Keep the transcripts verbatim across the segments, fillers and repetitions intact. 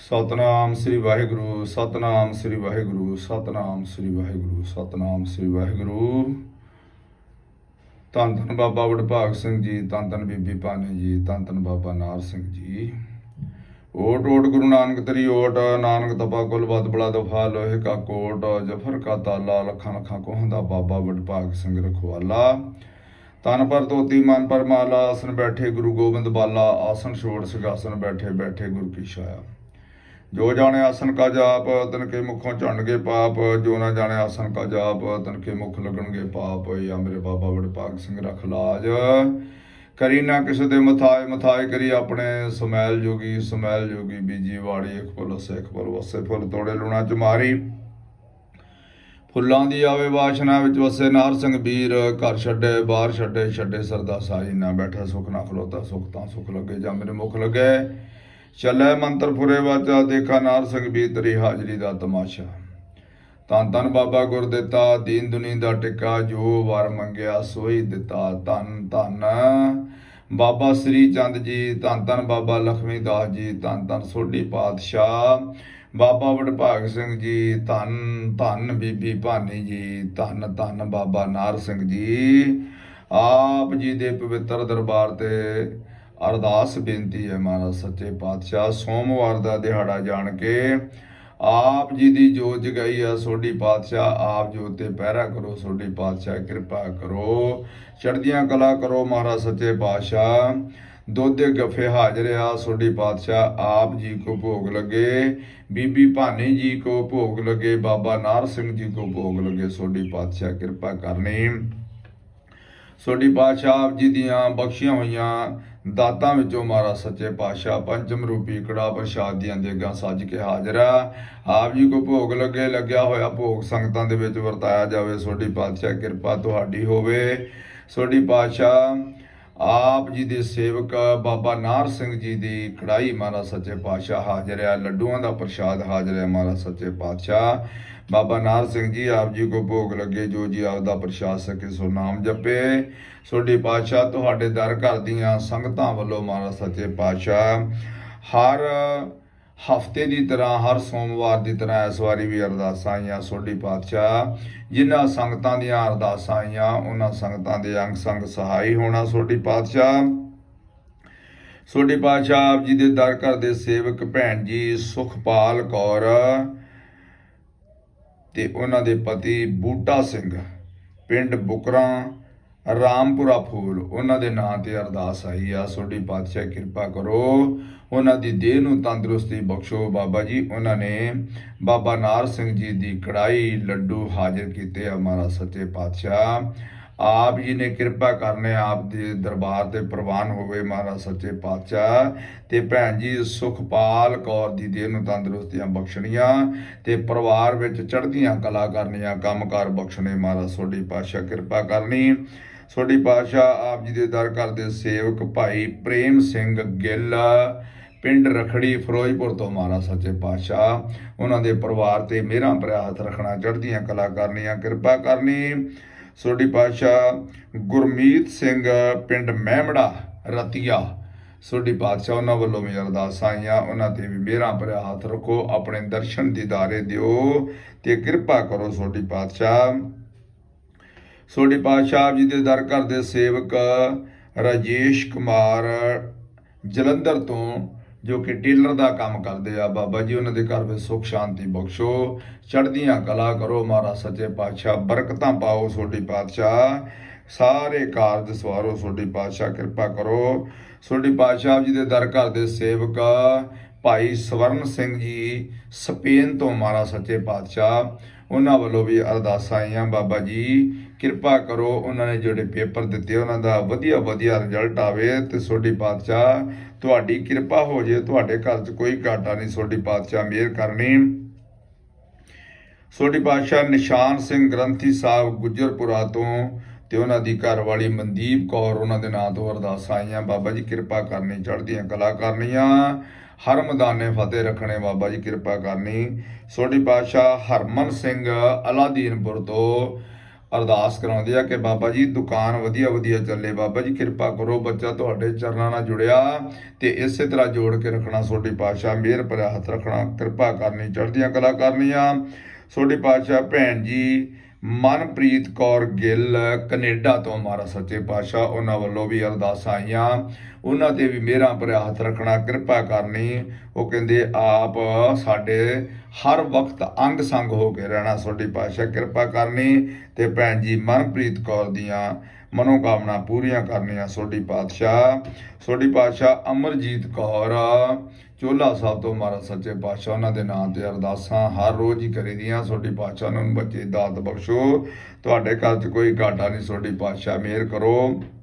सतनाम श्री वाहिगुरु सतनाम श्री वाहिगुरु सतनाम श्री वाहिगुरु सतनाम श्री वाहिगुरु। धन धन बाबा वडभाग सिंह जी, धन धन बीबी भानी जी, धन धन बाबा नार सिंह जी। ओट ओट गुरु नानक तरी ओट, नानक तपा कुल बद बड़ा दफा लोहे का कोट, जफर का ताला लखा लखा कोहंदा बाबा वडभाग सिंह रखवाला। तन पर धोती मन पर माला, आसन बैठे गुरु गोबिंद बाला, आसन छोड़ सिंहासन बैठे बैठे गुरु की छाया। जो जाने आसन का जाप, तन के मुखों झड़नगे पाप, जो ना जाने आसन का जाप, तन के मुख लगणगे पाप। या मेरे बाबा वडभाग सिंह रख लाज, करी ना किसी दे मथाए मथाए करी अपने। समैल जोगी समैल जोगी बीजी वाड़ी, एक फुल वसे एक फुल वसे फुल तोड़े लूणा चमारी। फुल्लां दी आवे वाशना विच वसे नार सिंह वीर, घर छड्डे बाहर छड्डे छड्डे सरदा साई। ना बैठा सुख ना खलोता सुख तां सुख लगे, जा मेरे मुख लगे चलै मंत्र फुरे वाचा। देखा नार सिंह वीर तेरी हाजरी दा तमाशा। धन धन बाबा गुर दिता, दीन दुनी दा टिका, जो वर मंगया सोई दिता। धन धन बाबा श्री चंद जी, धन धन बाबा लक्ष्मी दास जी, धन धन सोढी पातशाह बाबा वडभाग सिंह जी। धन धन बीबी भानी जी, धन धन बाबा नार सिंह जी। आप जी दे पवित्र दरबार ते अरदास बेनती है महाराज सच्चे पातशाह। सोमवार का दिहाड़ा जान के आप जी की जोत जगाई है सोढी पातशाह। आप जोत ते पहरा करो सोढी पातशाह, कृपा करो चढ़दियां कला करो महाराज सच्चे पातशाह। दुध गफे हाजिर आ सोढी पातशाह, आप जी को भोग लगे, बीबी भानी जी को भोग लगे, बाबा नार सिंह जी को भोग लगे। सोढी पातशाह कृपा करनी। सोढी पातशाह आप जी दियां बख्शियां हुईयां दातां विचों महाराज सच्चे पातशाह पंचम रूपी कड़ा प्रसाद दियां देगां सज के हाजिर आ। आप जी को भोग लगे, लग्या होया भोग संगतां दे विच वरताया जावे। सोढी पातशाह कृपा तुहाडी होवे। सोढी पातशाह आप जी दे सेवक बाबा नार सिंह जी दी कड़ाई महाराज सच्चे पातशाह हाजिर है। लड्डुआं दा प्रसाद हाजिर है महाराज सच्चे पातशाह। बाबा नार सिंह जी आप जी को भोग लगे, जो जी आपदा प्रसाद सके सो नाम जपे। सोढी पातशाह तुहाडे दर घर दियां संगतां वल्लों महाराज सच्चे पातशाह हर हफ्ते की तरह हर सोमवार की तरह इस बारी भी अरदासां आईयां। सोढी पातशाह जिन्हां संगतां दियां अरदासां आईयां उन्हां संगतां दे अंग संग सहाई होना। सोढी पातशाह सोढी पातशाह आप जी दे दर घर दे सेवक भैन जी सुखपाल कौर ते उन्हां दे पति बूटा सिंह पिंड बुकरा रामपुरा फूल, उन्हां दे नां ते अरदास आई आ। सोढी पातशाह कृपा करो उन्हां दी देह नूं तंदुरुस्ती बख्शो बाबा जी। उन्हां ने बाबा नार सिंह जी दी कड़ाई लड्डू हाजिर कीते आ महाराज सच्चे पातशाह। आप जी ने कृपा करने आप दे दरबार ते प्रवान होवे महाराज सच्चे पातशाह। ते भैन जी सुखपाल कौर दी देह नूं तंदुरुस्तियां बख्शणियां ते परिवार विच चढ़दियां कला करनियां, कामकार बख्शणे महाराज। सोढी पातशाह कृपा करनी। सोढी पातशाह आप जी दे दर घर दे सेवक भाई प्रेम सिंह गिल पिंड रखड़ी फिरोजपुर तो महाराज सच्चे पातशाह उन्हां दे परिवार ते मेहरां भरा हथ रखना, चढ़दियां कला करनियां, कृपा करनी। सोढी पातशाह गुरमीत सिंह पिंड महमड़ा रतिया, सोढी पातशाह उन्हां वल्लों भी अरदासां आईयां, उन्हां ते भी मेहरां भरा हथ रखो, अपने दर्शन दीदारे दिओ ते कृपा करो। सोढी पातशाह सोढी पातशाह आप जी दे दर घर दे सेवक राजेश कुमार जलंधर तो जो कि टेलर का काम करते आ बाबा जी, उन्होंने घर में सुख शांति बख्शो, चढ़दियां कला करो महाराज सच्चे पातशाह, बरकतां पाओ। सोढी पातशाह सारे कारज सवारो। सोढी पातशाह कृपा करो। सोढी पातशाह जी दे दर घर दे सेवक भाई स्वर्ण सिंह जी स्पेन तो महाराज सच्चे पातशाह उन्हां वल्लों भी अरदासां आईयां बाबा जी कृपा करो। उन्होंने जोड़े पेपर दिते उन्हां दा वधिया वधिया रिजल्ट आवे ते सोढी पातशाह तुहाडी कृपा हो जे, तुहाडे घर च कोई घाटा नहीं। सोढी पातशाह मेहर करनी। सोढी पातशाह निशान सिंह ग्रंथी साहब गुजरपुरा तो ते उन्हां दी घर वाली मनदीप कौर उन्हां दे नां तो अरदासां आईयां बाबा जी कृपा करनी, चढ़दियां कला करनियां, हर मैदाने फतेह रखने बाबा जी कृपा करनी। सोढी पातशाह हरमन सिंह अलादीनपुर तो अरदास कराउंदी आ कि बाबा जी दुकान वधिया वधिया चले, बाबा जी कृपा करो, बच्चा तुहाडे चरनां नाल जुड़िया ते इसे तरह जोड़ के रखना। सोडी पातशाह मेहर भरिया हथ रखना, कृपा करनी, चढ़दियां कला करनियां। सोडी पातशाह भैन जी मनप्रीत कौर गिल कनेडा तो महाराज सच्चे पातशाह उन्हां वल्लों भी अरदासां आईयां, उन्हां ते भी मेहरां भरिया हथ रखना, कृपा करनी। वो कहंदे आप साडे हर वक्त अंग संग हो के रहना, सोडी पातशाह कृपा करनी ते भैन जी मनप्रीत कौर दियां मनोकामना पूरियां करनियां। सोडी पातशाह सोडी पातशाह अमरजीत कौर चोला साहब तो महाराज सच्चे पातशाह उन्हां दे नां ते अरदासां हर रोज़ ही करी दियां। सोडी पातशाह उन्हां नूं बच्चे दात बख्शो, तुहाडे घर च कोई घाटा नहीं, सोडी पातशाह मेहर करो।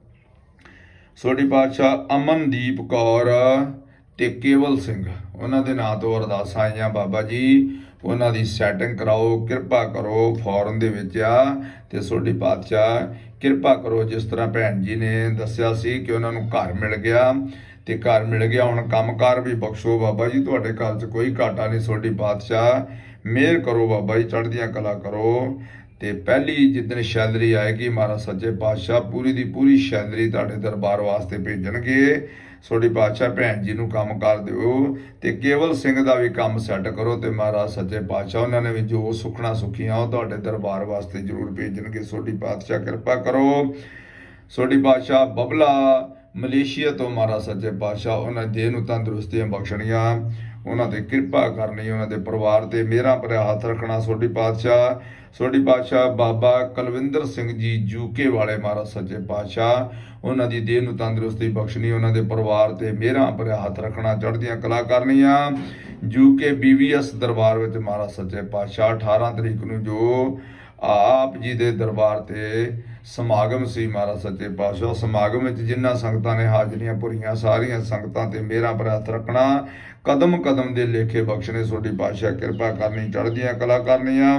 सोडी पातशाह अमनदीप कौर ते केवल सिंह उन्हां दे नां तो अरदासां आईयां, बाबा जी उन्हां दी सैटिंग कराओ, कृपा करो, फॉरन दे विच आ ते सोडी पातशाह कृपा करो। जिस तरह भैन जी ने दस्सिया सी कि उन्हां नूं घर मिल गया ते घर मिल गया, हुण कामकार भी बख्शो बाबा जी, तुहाडे घर च कोई घाटा नहीं, सोडी पातशाह मेहर करो बाबा जी, चढ़दियां कला करो। ते पहली जिदन शैलरी आएगी महाराज सच्चे पातशाह पूरी दी पूरी शैलरी तुहाडे दरबार वास्ते भेजणगे। सोडी पातशाह भैन जी नूं काम कर दिओ ते केवल सिंह दा भी काम सैट करो ते महाराज सच्चे पातशाह उन्हां ने भी जो सुखना सुखियां वो तुहाडे दरबार वास्ते जरूर भेजणगे। सोडी पातशाह कृपा करो। सोडी पातशाह बबला मलेशिया तो महाराज सच्चे पातशाह उन्हां देह नूं तंदुरुस्तियां बख्शणियां, उन्हां ते कृपा करनी, उन्हां दे परिवार ते मेहरां भरिया हथ रखना। सोडी पातशाह सोडी पातशाह बाबा कुलविंदर सिंह जी यूके वाले महाराज सच्चे पातशाह उन्हां दी देह नूं तंदुरुस्ती बख्शनी, उन्हां दे परिवार ते मेहरां भरिया हथ रखना, चढ़दियां कला करनियां। यूके बीवीएस दरबार विच महाराज सच्चे पातशाह अठारह तरीक नूं जो आप जी दे दरबार ते समागम सी महाराज सच्चे पातशाह, समागम विच जिन्हां संगतां ने हाजरियां भरियां सारियां संगतां ते मेहरां भरिया हथ रखना, कदम कदम दे लेखे बख्शने। सोडी पातशाह कृपा करनी, चढ़दियां कला करनियां।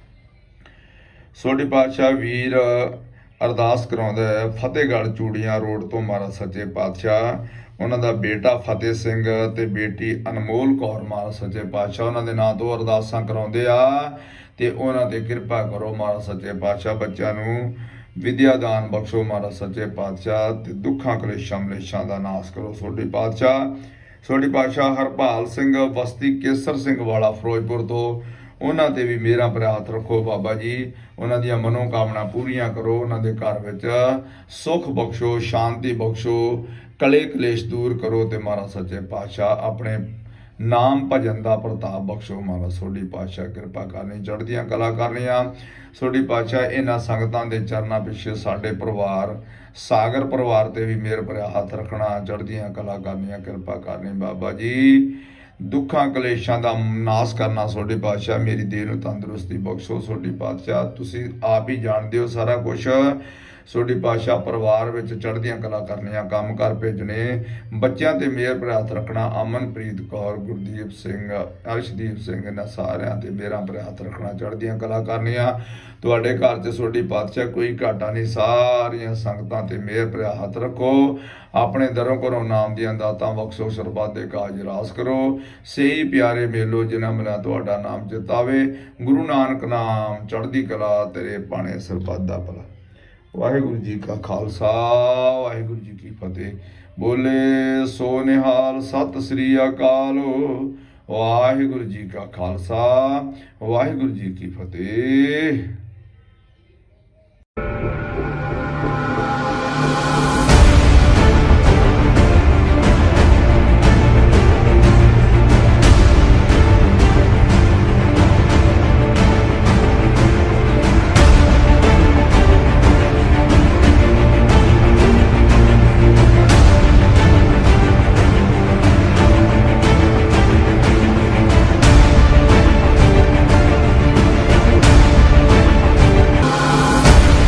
सोडी पातशाह वीर अरदास कराउंदा है फतेहगढ़ चूड़ियां रोड तो महाराज सच्चे पातशाह उन्हां दा बेटा फतेह सिंह ते बेटी अनमोल कौर महाराज सच्चे पातशाह उन्हां दे नां तो अरदासां कराउंदे आ ते उन्हां ते कृपा करो महाराज सच्चे पातशाह, बच्चों नूं विद्या दान बख्शो महाराज सच्चे पातशाह ते दुखां कलेशां मलेशां दा नाश करो। सोडी पातशाह सोडी पातशाह हरपाल सिंह बस्ती केसर सिंह वाला फिरोजपुर तो उन्हां ते भी मेहरां भरिया हथ रखो बाबा जी, उन्हां दियां मनोकामना पूरियां करो, उन्हां दे घर विच सुख बख्शो, शांति बख्शो, कले कलेश दूर करो ते महाराज सच्चे पातशाह अपने नाम भजन दा प्रताप बख्शो। महाराज सोडी पातशाह कृपा करनी, चढ़दियां कला करनियां। सोडी पातशाह इन्हां संगतां दे चरनां पिछे साडे परिवार सागर परिवार ते भी मेहर भरिया हथ रखना, चढ़दियां कला करनियां, कृपा करनी बाबा जी, दुखां कलेशां दा नाश करना। सोडी पातशाह मेरी देह नूं तंदुरुस्ती बख्शो। सोडी पातशाह तुसीं आप ही जाणदे हो सारा कुछ। सोडी पातशाह परिवार विच चढ़दियां कला करनियां, काम कर भेजने, बच्चों ते मेहर भरिया हथ रखना। अमनप्रीत कौर, गुरदीप सिंह, अर्शदीप सिंह इन्हां सारियां ते मेहरां भरिया हथ रखना, चढ़दियां कला करनियां। तुहाडे घर च सोडी पातशाह कोई घाटा नहीं, सारियां संगतां ते मेहर भरिया हथ रखो, अपने दरों घरों नाम दियां दातां बख्शो, सरबत दे काज रास करो, सही प्यारे मेलो जिन्हां मिला तुहाडा नाम चितावे। गुरु नानक नाम चढ़दी कला तेरे पाने सरबत दा भला। वाहिगुरू जी का खालसा वाहिगुरू जी की फतेह। बोले सो निहाल सत श्री अकाल। वाहिगुरू जी का खालसा वाहिगुरू जी की फतेह।